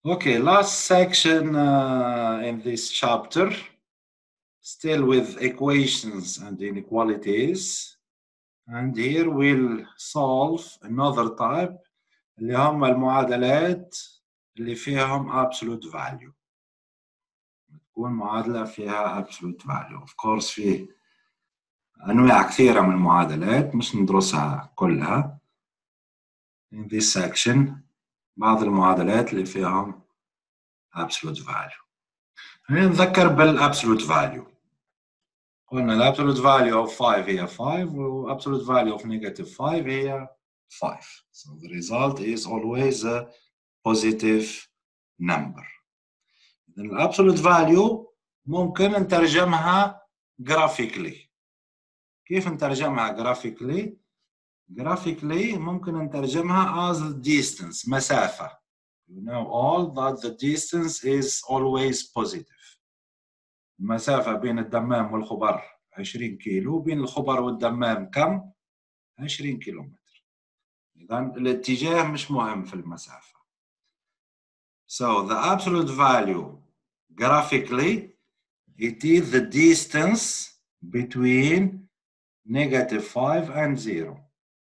Okay, last section in this chapter, still with equations and inequalities. And here we'll solve another type اللي هم المعادلات اللي فيهم absolute value. تكون معادلة فيها absolute value. Of course فيه أنواع كثيرة من المعادلات مش ندرسها كلها. In this section بعض المعادلات اللي فيهم absolute value. نتذكر بالabsolute value. قلنا الابسولوت فاليو of 5 هي 5 والابسولوت فاليو of negative 5 هي 5. So the result is always a positive number. إذن الابسولوت فاليو ممكن نترجمها graphically. كيف نترجمها graphically؟ Graphically ممكن نترجمها as distance مسافة. You know all that the distance is always positive. المسافة بين الدمام والخبر 20 كيلو، بين الخبر والدمام كم؟ 20 كيلومتر. إذن الاتجاه مش مهم في المسافة. So the absolute value graphically it is the distance between negative 5 and 0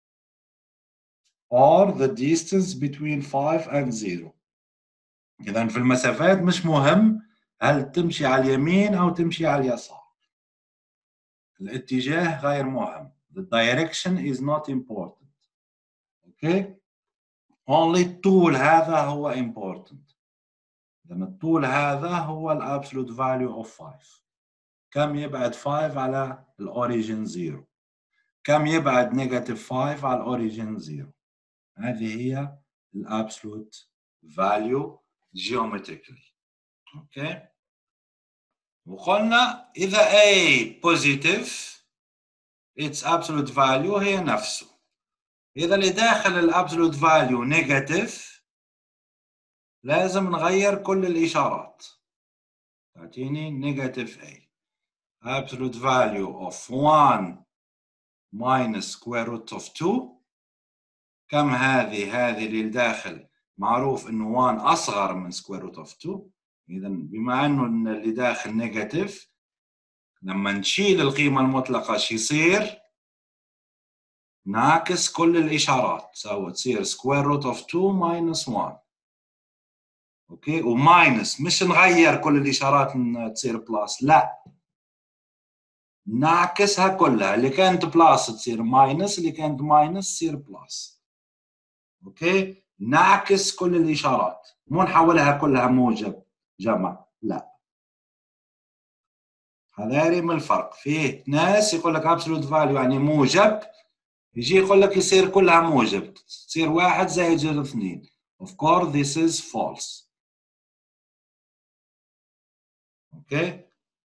or the distance between 5 and 0. إذن في المسافات مش مهم هل تمشي على اليمين أو تمشي على اليسار. الاتجاه غير مهم. The direction is not important. Okay? Only الطول هذا هو important. لأن الطول هذا هو absolute value of 5. كم يبعد 5 على الأوريجين 0؟ كم يبعد negative 5 على الأوريجين 0؟ هذه هي absolute value geometrically. Okay? وقلنا إذا A positive its absolute value هي نفسه. إذا اللي داخل الابسولوت فاليو نيجاتيف لازم نغير كل الإشارات. تعطيني نيجاتيف A. Absolute value of 1 minus square root of 2. كم هذه اللي داخل معروف إنه 1 أصغر من square root of 2. إذا بما إنه اللي داخل نيجاتيف لما نشيل القيمة المطلقة شو يصير؟ نعكس كل الإشارات. تصير square root of 2 minus 1. اوكي وماينس مش نغير كل الاشارات تصير بلس، لا نعكسها كلها. اللي كانت بلس تصير ماينس، اللي كانت ماينس تصير بلس. اوكي نعكس كل الاشارات، مو نحولها كلها موجب جمع، لا. هذا يريم الفرق. فيه ناس يقول لك absolute value يعني موجب، يجي يقول لك يصير كلها موجب، تصير 1 زائد 2. Of course this is false. اوكي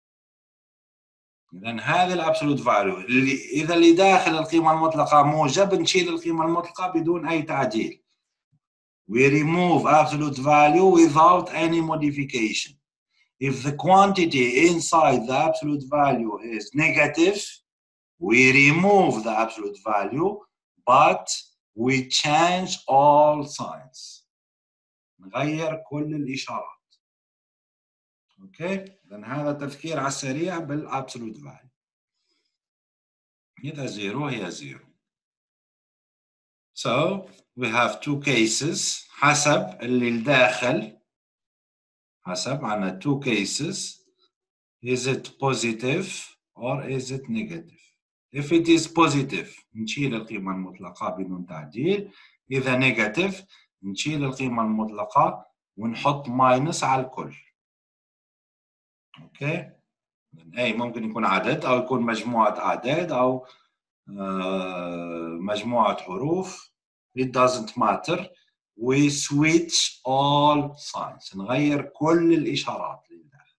إذن هذه الابسولوت فاليو إذا اللي داخل القيمة المطلقة موجب نشيل القيمة المطلقة بدون أي تعديل. We remove absolute value without any modification. If the quantity inside the absolute value is negative, we remove the absolute value, but we change all signs. نغير كل الإشارات. اوكي إذن هذا تفكير على السريع بالابسولوت فاليو. إذا 0 هي 0. So we have two cases حسب اللي الداخل، حسب عنا two cases. Is it positive or is it negative? If it is positive نشيل القيمة المطلقة بدون تعديل. إذا negative نشيل القيمة المطلقة ونحط ماينس على الكل. اوكي أي ممكن يكون عدد أو يكون مجموعة أعداد أو مجموعة حروف. It doesn't matter. We switch all signs. نغير كل الإشارات لله.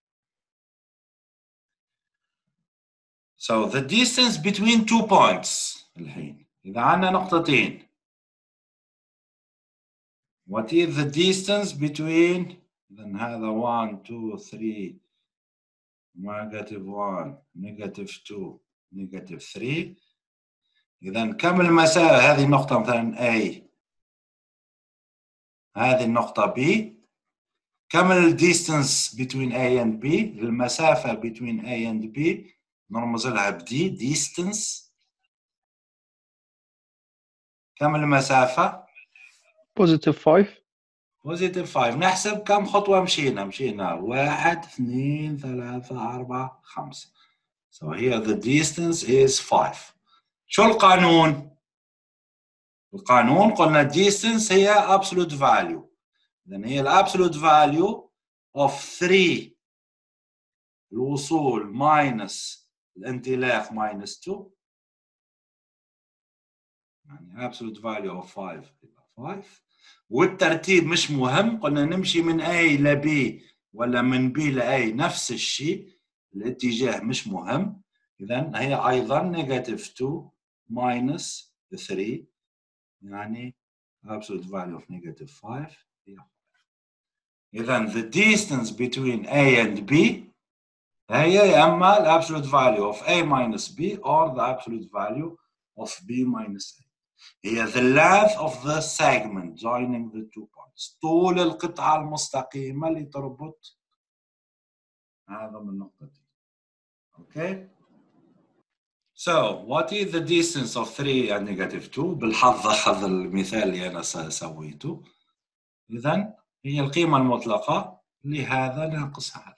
So the distance between 2 points الحين إذا عندنا نقطتين. What is the distance between then هذا 1 2 3 negative 1 negative 2 negative 3. إذا كم المسافة هذه النقطة مثلا A، هذه النقطة B، كم ال distance between A and B؟ المسافة between A and B نرمز لها ب D distance. كم المسافة؟ +5. +5. نحسب كم خطوة مشينا 1 2 3 4 5. So here the distance is 5. شو القانون؟ القانون قلنا distance هي absolute value. إذن هي absolute value of 3 الوصول minus الانطلاق minus 2. يعني absolute value of 5 5. والترتيب مش مهم، قلنا نمشي من A ل B ولا من B ل A نفس الشيء، الاتجاه مش مهم. إذن هي أيضا -2 minus 3 يعني absolute value of -5 هي 5. إذن the distance between A and B هي يا إما ال absolute value of A minus B or the absolute value of B minus A. هي the length of the segment joining the 2 points. طول القطعة المستقيمة اللي تربط هذا من النقطتين. Okay. So what is the distance of 3 and -2؟ بالحظ أخذ المثال اللي أنا سويته. إذن هي القيمة المطلقة لهذا ناقص هذا.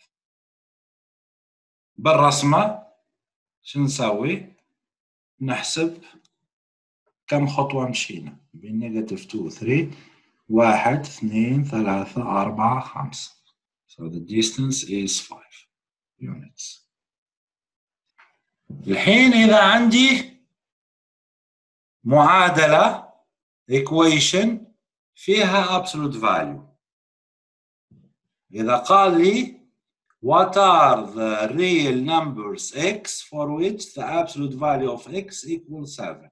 بالرسمة شو نسوي؟ نحسب كم خطوة مشينا بين -2 3 1 2 3 4 5. So the distance is 5 units. الحين إذا عندي معادلة equation فيها absolute value، إذا قال لي what are the real numbers x for which the absolute value of x equals 7.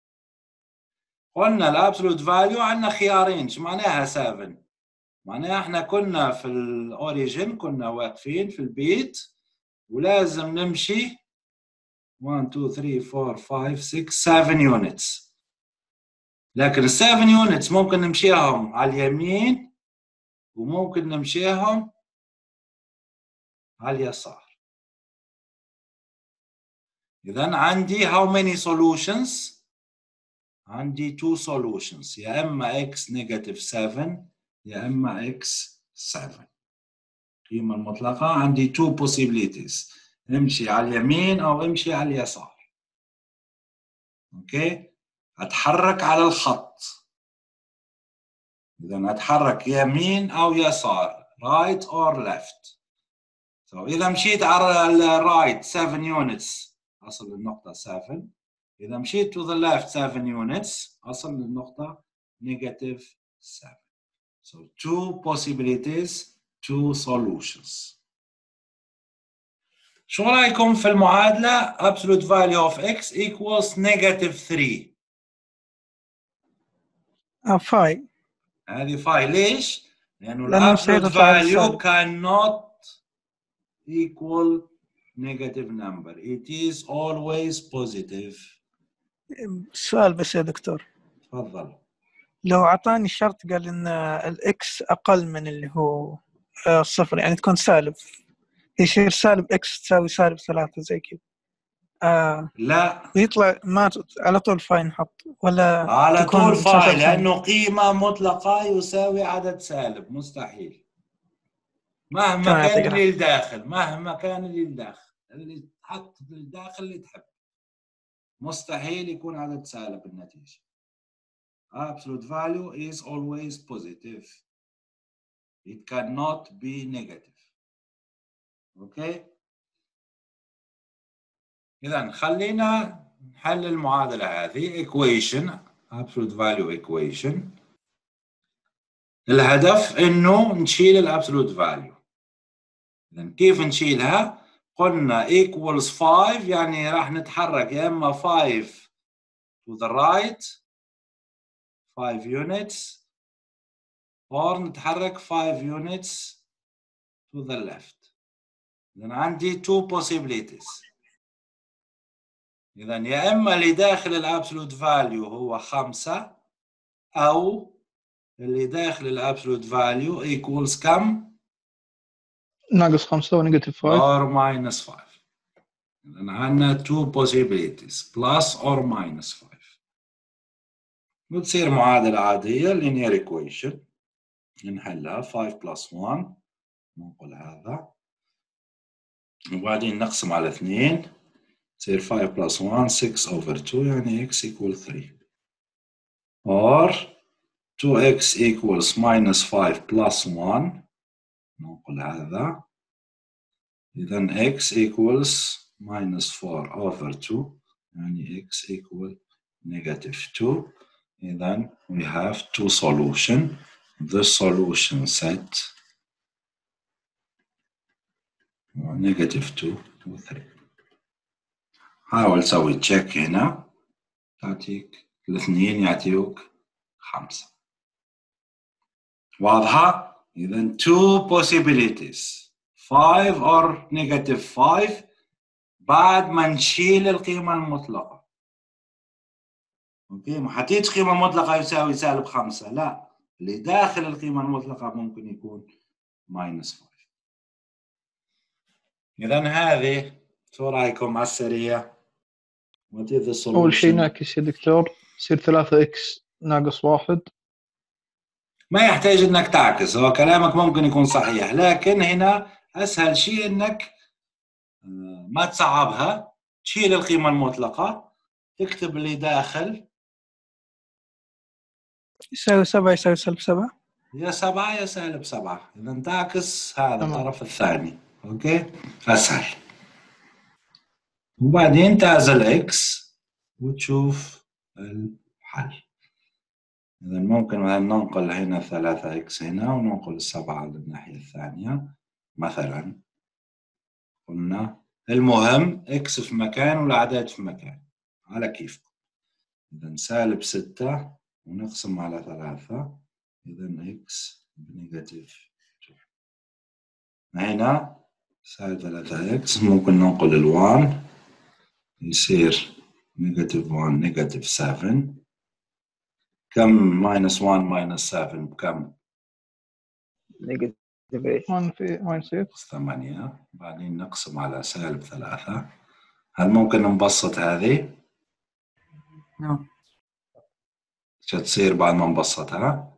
قلنا الابسولوت فاليو عندنا خيارين. شو معناها 7؟ معناها احنا كنا في الاوريجين كنا واقفين في البيت ولازم نمشي 1 2 3 4 5 6 7 يونتس، لكن ال 7 يونتس ممكن نمشيهم على اليمين وممكن نمشيهم على اليسار. إذن عندي how many solutions؟ عندي 2 solutions، يا إما x -7 يا إما x 7. القيمة المطلقة عندي 2 possibilities، امشي على اليمين أو امشي على اليسار. أوكي؟ أتحرك على الخط. إذا أتحرك يمين أو يسار right or left. So إذا مشيت على الرايت 7 units أصل للنقطة 7. إذا مشيت to the left 7 units أصل للنقطة -7. So 2 possibilities 2 solutions. شو رايكم في المعادلة absolute value of x equals -3؟ phi. هذه phi. ليش؟ لأنه لأنه absolute سيرفع value cannot equal negative number. It is always positive. سؤال بس يا دكتور، تفضل. لو أعطاني شرط قال إن الإكس أقل من اللي هو 0 يعني تكون سالب، يصير سالب إكس تساوي -3 زي كذا. لا يطلع ما على طول فاي نحط ولا على تكون طول فاي، مسافة لأنه قيمة مطلقة يساوي عدد سالب، مستحيل. مهما تمام، كان يعطيك اللي العافية. الداخل، مهما كان اللي الداخل، اللي تحط للداخل اللي تحب، مستحيل يكون عدد سالب النتيجة. Absolute value is always positive. It cannot be negative. Okay. إذا خلينا نحل المعادلة هذه equation absolute value equation. الهدف إنه نشيل الابسولوت فاليو. إذا كيف نشيلها؟ قلنا equals 5 يعني راح نتحرك يا إما 5 to the right 5 units or نتحرك 5 units to the left. إذا عندي 2 possibilities. إذا يا إما اللي داخل الابسولوت فاليو هو 5 أو اللي داخل الابسولوت فاليو equals كم؟ -5 ونيجاتيف 5 or -5. إذن عندنا two possibilities plus or -5. وتصير معادلة عادية linear equation نحلها 5 + 1 ننقل هذا وبعدين نقسم على 2 تصير 5 + 1 6/2 يعني x equal 3 or 2x equals -5 + 1 ننقل هذا إذن x equals -4/2 يعني x equal -2. Then we have two solutions. The solution set -2 و 3. حاول تسوي تشيك هنا تعطيك الاثنين يعطيوك 5. واضحة؟ إذن two possibilities 5 or -5 بعد ما نشيل القيمة المطلقة. اوكي ما حطيتش قيمة مطلقة يساوي -5 لا اللي داخل القيمة المطلقة ممكن يكون -5. إذا هذه شو رأيكم على السريع؟ What is the solution؟ أول شيء نعكس يا دكتور يصير 3x - 1. ما يحتاج إنك تعكس هو كلامك ممكن يكون صحيح لكن هنا أسهل شيء إنك ما تصعبها تشيل القيمة المطلقة تكتب اللي داخل يساوي 7 يساوي -7 يا 7 يا -7. إذا تعكس هذا تمام. الطرف الثاني. أوكي أسهل. وبعدين تعزل إكس وتشوف الحل. إذا ممكن ننقل هنا 3x هنا وننقل 7 على الناحية الثانية مثلا قلنا المهم x في مكان والأعداد في مكان على كيفكم. إذا -6 ونقسم على 3 إذا x -2. هنا -3x ممكن ننقل 1 يصير -1 -7. كم -1 -7 بكم؟ -8. بعدين نقسم على -3. هل ممكن نبسط هذه؟ نعم. شو تصير بعد ما نبسطها؟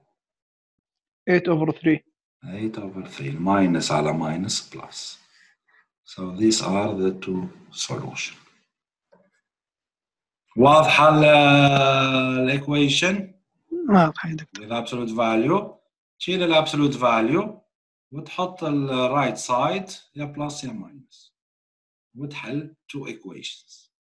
8/3. 8/3 minus على minus plus. So these are the two solutions. واضحة الإيكويشن؟ واضحة يا دكتور. الابسولوت فاليو تشيل الابسولوت فاليو وتحط الرايت سايد يا بلس يا ماينس وتحل two equations.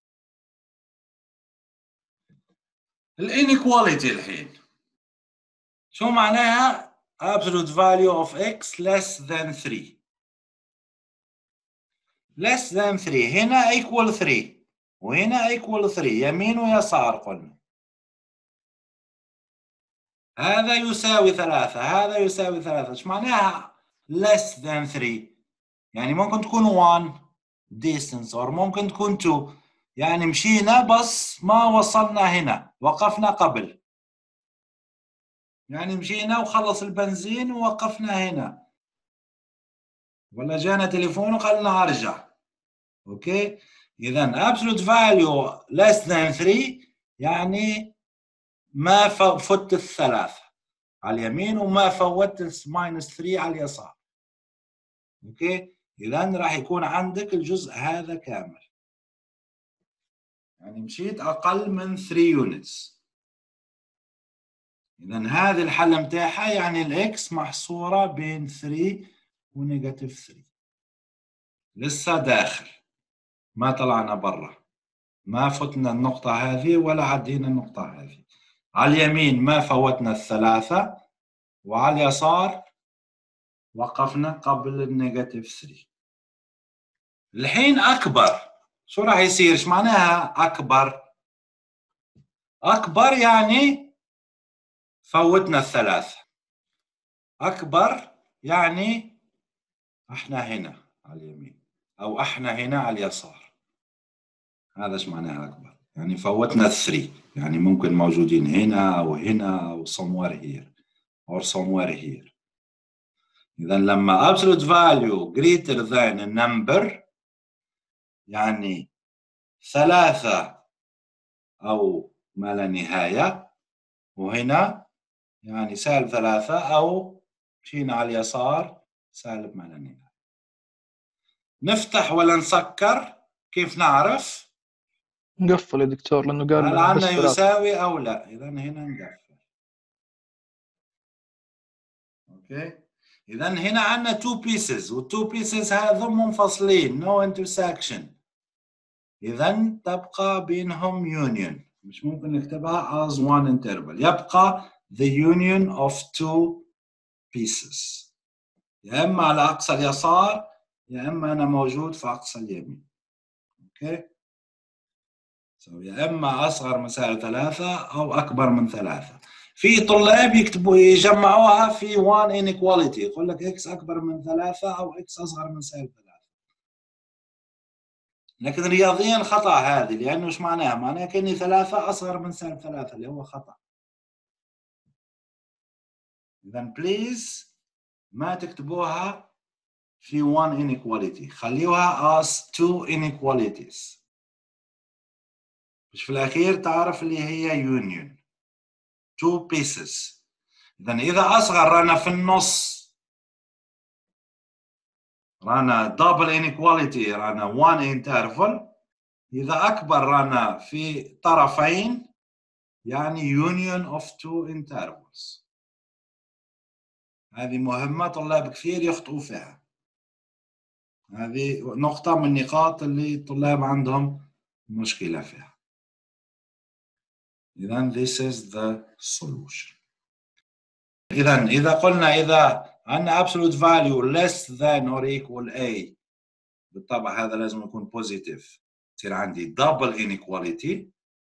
الانيكواليتي الحين شو معناها؟ absolute value of x less than 3. less than 3 هنا equal 3 وهنا equal 3 يمين ويسار قلنا. هذا يساوي 3 هذا يساوي 3. ايش معناها less than 3؟ يعني ممكن تكون 1 distance or ممكن تكون 2 يعني مشينا بس ما وصلنا هنا وقفنا قبل. يعني مشينا وخلص البنزين ووقفنا هنا ولا جانا تليفون وقالنا ارجع. اوكي اذا absolute value less than 3 يعني ما فوت الثلاثة على اليمين وما فوت -3 على اليسار. اوكي اذا راح يكون عندك الجزء هذا كامل يعني مشيت اقل من 3 يونتس. اذا هذه الحل متاعها يعني الاكس محصوره بين 3 ونيجاتيف 3 لسه داخل ما طلعنا برا ما فتنا النقطة هذه ولا عدينا النقطة هذه. على اليمين ما فوتنا الثلاثة وعلى اليسار وقفنا قبل النيجاتيف 3. الحين أكبر شو راح يصير؟ ايش معناها أكبر؟ أكبر يعني فوتنا الثلاثة. أكبر يعني احنا هنا على اليمين أو احنا هنا على اليسار. هذا ايش معناها أكبر؟ يعني فوتنا 3 يعني ممكن موجودين هنا أو هنا أو somewhere here or somewhere here. إذا لما absolute value greater than a number يعني 3 أو ما لا نهاية، وهنا يعني -3 أو مشينا على اليسار سالب ما لا نهاية. نفتح ولا نسكر؟ كيف نعرف؟ نقفل يا دكتور لأنه قال هل بس عنا 3. يساوي أو لا؟ إذا هنا نقفل. أوكي. إذا هنا عنا 2 pieces، وال2 pieces هذم منفصلين no intersection. إذا تبقى بينهم union، مش ممكن نكتبها as one interval، يبقى the union of 2 pieces، يا إما على أقصى اليسار يا إما أنا موجود في أقصى اليمين. أوكي. يا إما أصغر من -3 أو أكبر من 3. في طلاب يكتبوا يجمعوها في one inequality، يقول لك x أكبر من 3 أو x أصغر من -3. لكن رياضيا خطأ هذه، لأنه إيش معناها؟ معناها كأني 3 أصغر من -3 اللي هو خطأ. إذا بليز ما تكتبوها في one inequality، خليوها as 2 inequalities، مش في الأخير تعرف اللي هي union 2 pieces. إذا أصغر رانا في النص، رانا double inequality، رانا one interval. إذا أكبر رانا في طرفين يعني union of 2 intervals. هذه مهمة طلاب كثير يخطئوا فيها، هذه نقطة من النقاط اللي الطلاب عندهم مشكلة فيها. إذا this is the solution. إذا قلنا إذا عندنا absolute value less than or equal A، بالطبع هذا لازم يكون positive، يصير عندي double inequality.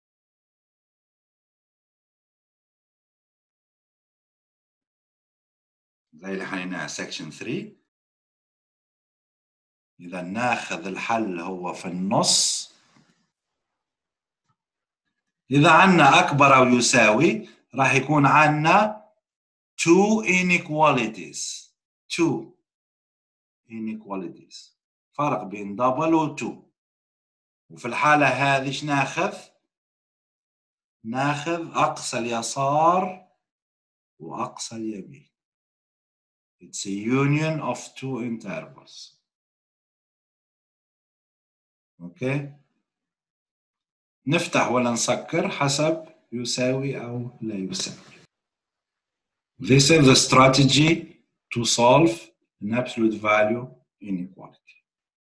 زي اللي حليناها section 3. إذا ناخذ الحل هو في النص. إذا عندنا أكبر أو يساوي راح يكون عندنا 2 inequalities. 2 inequalities، فرق بين دبل و 2. وفي الحالة هذه ايش ناخذ؟ ناخذ أقصى اليسار وأقصى اليمين. It's a union of 2 intervals. أوكي؟ نفتح ولا نسكر حسب يساوي أو لا يساوي. This is the strategy to solve an absolute value inequality.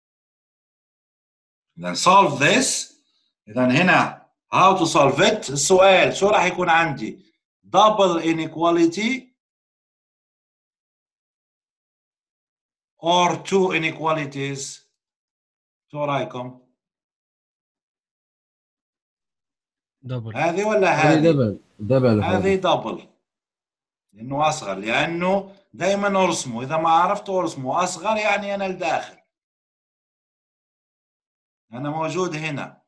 إذا solve this. إذا هنا how to solve it. السؤال شو راح يكون عندي؟ double inequality or 2 inequalities؟ شو رايكم؟ دبل. هذه ولا هذه هذه؟ دبل هذه دبل، لأنه أصغر، لأنه دائما أرسمه، إذا ما عرفت أرسمه أصغر يعني أنا الداخل، أنا موجود هنا،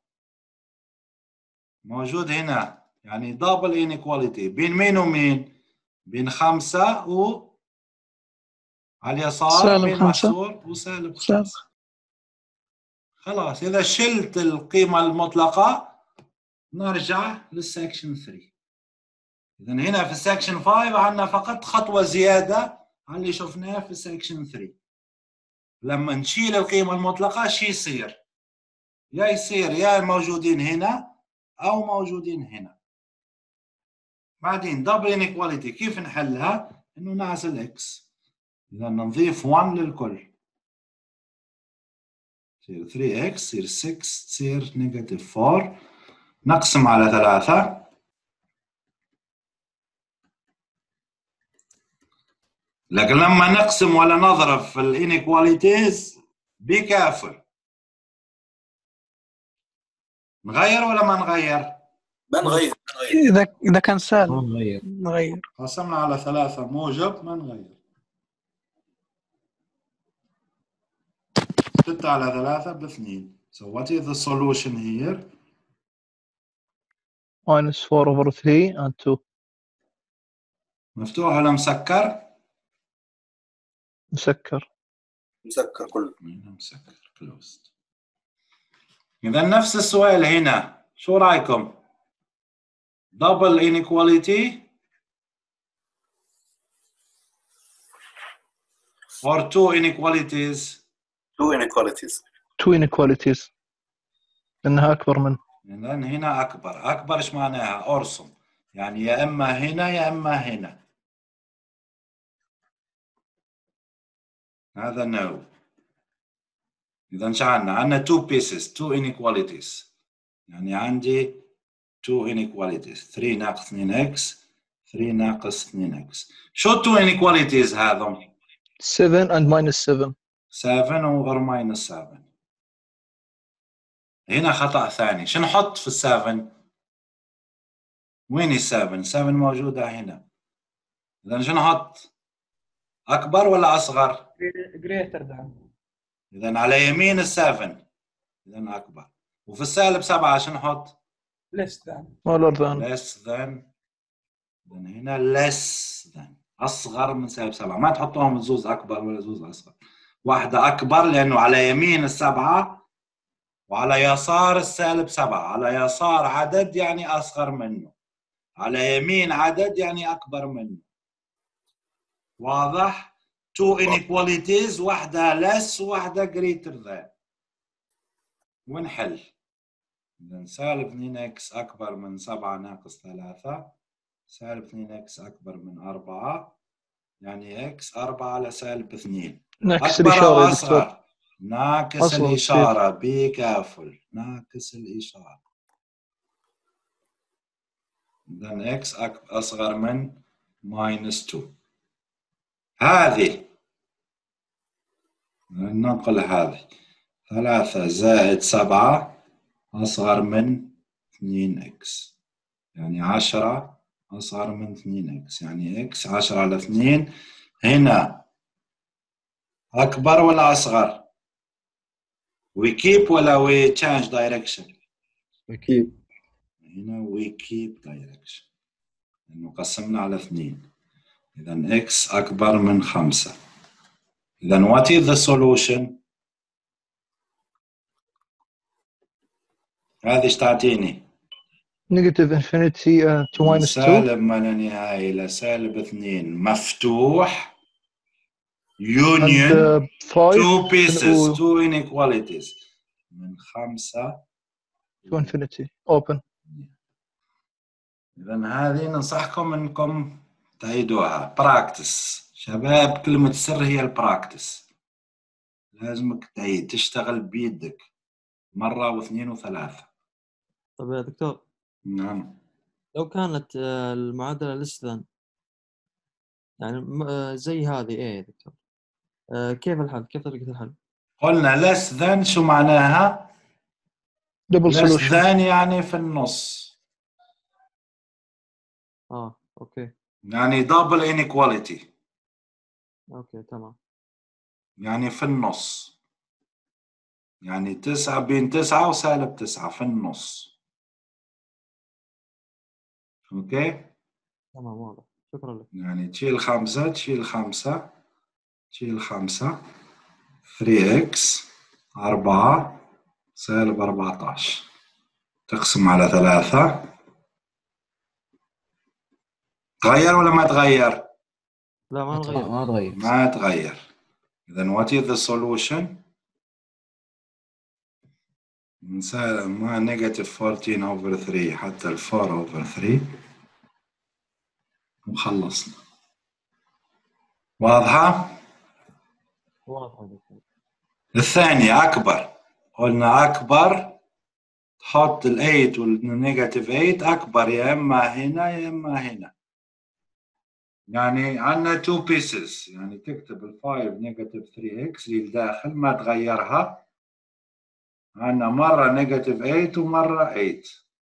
موجود هنا، يعني دبل inequality بين مين ومين؟ بين 5 و على اليسار بين -5 محصور وسالب 5. خلاص إذا شلت القيمة المطلقة نرجع للسكشن 3. إذا هنا في السكشن 5 عندنا فقط خطوة زيادة على اللي شفناه في السكشن 3. لما نشيل القيمة المطلقة شو يصير؟ يا موجودين هنا أو موجودين هنا. بعدين دبل انيكواليتي كيف نحلها؟ إنه نعزل إكس. إذا نضيف 1 للكل. تصير 3x، تصير 6، تصير -4. نقسم على 3. لكن لما نقسم ولا نضرب في الانيكواليتيز بكافل. نغير ولا ما نغير؟ بنغير. إذا كان سالب نغير. قسمنا على 3 موجب ما نغير. 6 على 3 ب2. So what is the solution here? -4/3 and 2. مفتوح ولا مسكر؟ مسكر. مسكر كله. هنا مسكر closed. إذا نفس السؤال هنا، شو رأيكم؟ double inequality or two inequalities؟ two inequalities. two inequalities إنها أكبر من. لأن هنا أكبر. أكبر إيش معناها؟ أرسم، يعني يا إما هنا يا إما هنا. هذا no. إذا شو عندنا two pieces two inequalities، يعني عندي two inequalities 3 ناقص 2x 3 ناقص 2x. شو two inequalities هذم؟ 7 and minus 7. 7 over minus 7. هنا خطأ ثاني. شو نحط في 7؟ وين 7؟ 7 موجودة هنا. إذا شو نحط؟ أكبر ولا أصغر؟ greater than. إذا على يمين 7، إذا أكبر. وفي السالب 7 شو نحط؟ less than. smaller than. less than. إذا هنا less than أصغر من سالب 7. ما تحطوهم زوز أكبر ولا زوز أصغر. واحدة أكبر لأنه على يمين السبعة وعلى يسار السالب 7. على يسار عدد يعني أصغر منه، على يمين عدد يعني أكبر منه. واضح؟ two inequalities، واحدة less وواحدة greater than. ونحل. إذا سالب 2x أكبر من 7 ناقص 3، سالب 2x أكبر من 4، يعني x 4 على سالب 2. نعكس أكبر أو الإشارة يا دكتور. أصغر؟ ناقص أصغر الإشارة. بي كافل، ناقص الإشارة. إذا x أصغر من -2. هذه ننقل هذه 3 زائد 7 أصغر من 2x، يعني 10 أصغر من 2x، يعني x 10 على 2. هنا أكبر ولا أصغر؟ we keep ولا we change direction؟ we keep. هنا we keep direction لأنه قسمنا على 2. إذا x أكبر من 5. إذا what is the solution؟ هذه ايش تعطيني؟ negative infinity to من minus 2. سالب ما لا نهاية إلى سالب 2 مفتوح union and 5 two pieces to two inequalities من 5 to infinity open. إذا هذه ننصحكم أنكم تعيدوها. براكتس شباب، كلمة سر هي البراكتس. لازمك تعيد، تشتغل بيدك مرة واثنين وثلاثة. طيب يا دكتور، نعم. لو كانت المعادلة less than يعني زي هذه ايه يا دكتور، كيف الحل؟ كيف طريقة الحل؟ قلنا less than شو معناها؟ double less solution. than يعني في النص، اوكي يعني double inequality، اوكي تمام. يعني في النص، يعني 9 بين 9 وسالب 9 في النص. اوكي تمام واضح، شكرا لك. يعني تشيل 5 تشيل 5 تشيل 5 3x 4 سالب 14 تقسم على 3. تغير ولا ما تغير؟ لا ما نغير. ما تغير. ما تغير. إذا what is the solution؟ من سالب ما negative 14/3 حتى 4/3 وخلصنا. واضحة؟ واضح يا دكتور. الثانية أكبر، قلنا أكبر تحط ال 8 والنيجاتيف 8 أكبر يا إما هنا يا إما هنا. يعني عندنا 2 pieces، يعني تكتب ال 5 نيجاتيف 3x للداخل ما تغيرها. عندنا مرة نيجاتيف 8 ومرة 8.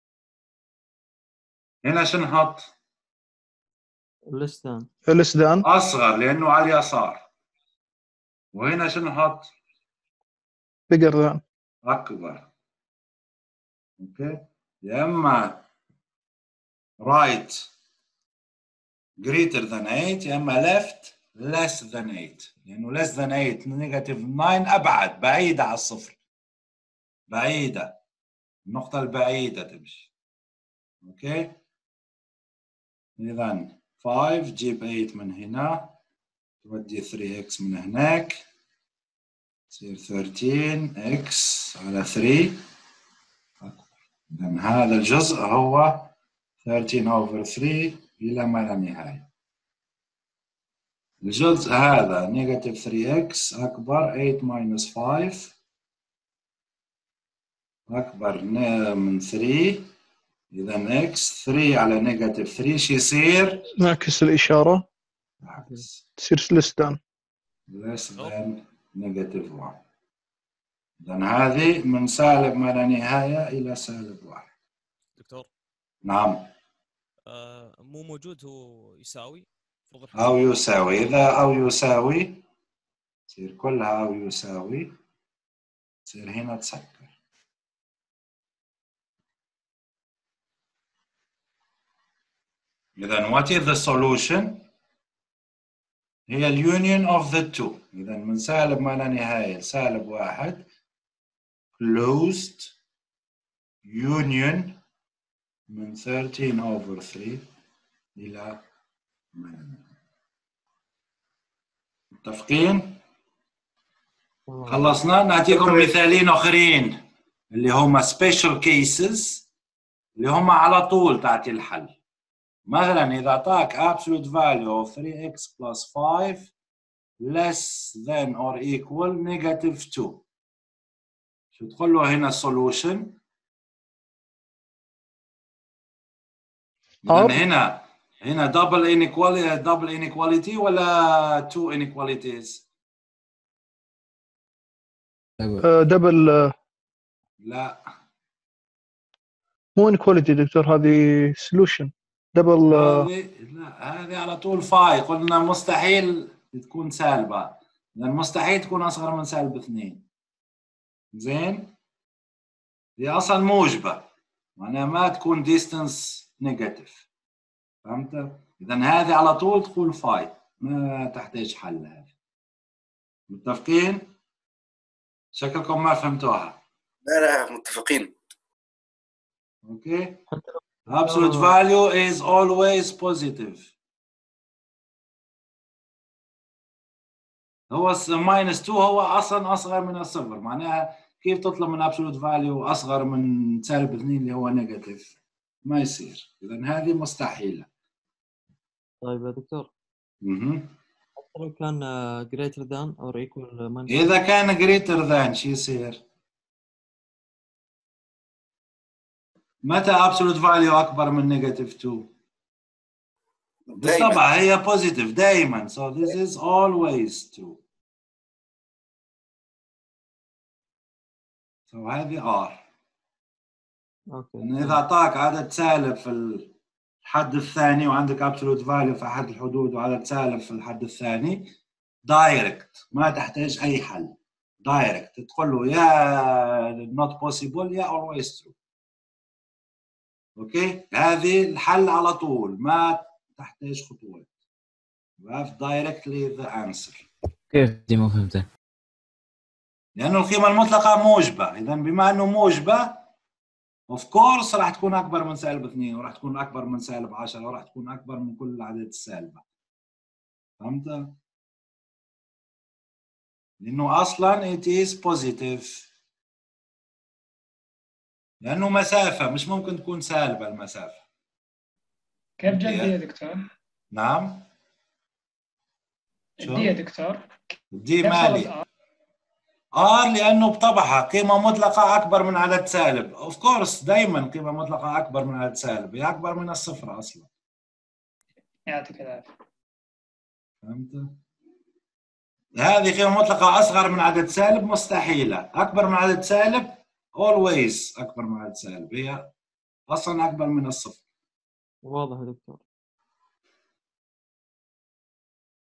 هنا شو نحط؟ less than. less than أصغر لأنه على اليسار. وهنا شو نحط؟ bigger than. أكبر. أوكي؟ يا إما right greater than 8 يا إما left less than 8. لأنه less than 8 negative 9 أبعد، بعيدة على الصفر، بعيدة، النقطة البعيدة تمشي. أوكي؟ إذا 5 جيب 8 من هنا، تودي 3x من هناك، تصير 13x على 3. إذا هذا الجزء هو 13/3 إلى ما لا نهاية. الجزء هذا negative 3x أكبر 8 minus 5 أكبر من 3. إذا x 3 على negative 3 شو يصير؟ نعكس الإشارة بالعكس، تصير less than negative 1. إذا هذه من سالب ما لا نهاية إلى سالب 1. دكتور نعم. مو موجود هو يساوي أو يساوي، إذا أو يساوي تصير كلها أو يساوي، تصير هنا تسكر. إذا what is the solution؟ هي الunion of the two. إذا من سالب ما لا نهاية لسالب 1 closed union من 13/3 إلى ما لا نهاية. متفقين؟ خلصنا. نعطيكم مثالين اخرين اللي هم special cases اللي هم على طول تعطي الحل. مثلا اذا اعطاك absolute value of 3x plus 5 less than or equal negative 2، شو تقول له هنا solution؟ هنا double inequality ولا two inequalities؟ دبل. لا مو انكواليتي دكتور، هذه سولوشن دبل. هذه على طول فاي. قلنا مستحيل تكون سالبة، لأن مستحيل تكون أصغر من سالب 2. زين؟ هي أصلا موجبة، معناها ما تكون ديستنس نيجاتيف. فهمت؟ إذا هذه على طول تقول فاي، ما تحتاج حل. هذه متفقين؟ شكلكم ما فهمتوها. لا متفقين. اوكي. absolute value is always positive. هو minus 2 هو اصلا اصغر من الصفر، معناها كيف تطلب من absolute value اصغر من سالب 2 اللي هو نيجاتيف؟ ما يصير. اذا هذه مستحيله. طيب يا دكتور، حتى لو كان greater than or equal minus، اذا كان greater than شو يصير؟ متى absolute value أكبر من negative 2؟ بالطبع هي positive دائما. So this is always 2. So هذه R. اوكي. إذا أعطاك عدد سالب في الحد الثاني وعندك absolute value في أحد الحدود وعدد سالب في الحد الثاني، direct ما تحتاج أي حل. direct تقول له يا not possible يا always true. اوكي. هذه الحل على طول، ما تحتاج خطوات. You have directly the answer. كيف دي ما فهمته؟ لأنه القيمة المطلقة موجبة، إذا بما أنه موجبة of course راح تكون أكبر من سالب 2 وراح تكون أكبر من سالب 10 وراح تكون أكبر من كل الأعداد السالبة. فهمت؟ لأنه أصلاً it is positive. لأنه مسافة مش ممكن تكون سالبة المسافة. كيف جد يا دكتور؟ نعم. دي يا دكتور؟ دي مالي R لأنه بطبعها قيمة مطلقة أكبر من عدد سالب. of course دائما قيمة مطلقة أكبر من عدد سالب، هي أكبر من الصفر أصلا. يعطيك العافية. فهمت؟ هذه قيمة مطلقة أصغر من عدد سالب مستحيلة، أكبر من عدد سالب always أكبر من عدد سالب، هي أصلا أكبر من الصفر. واضح يا دكتور.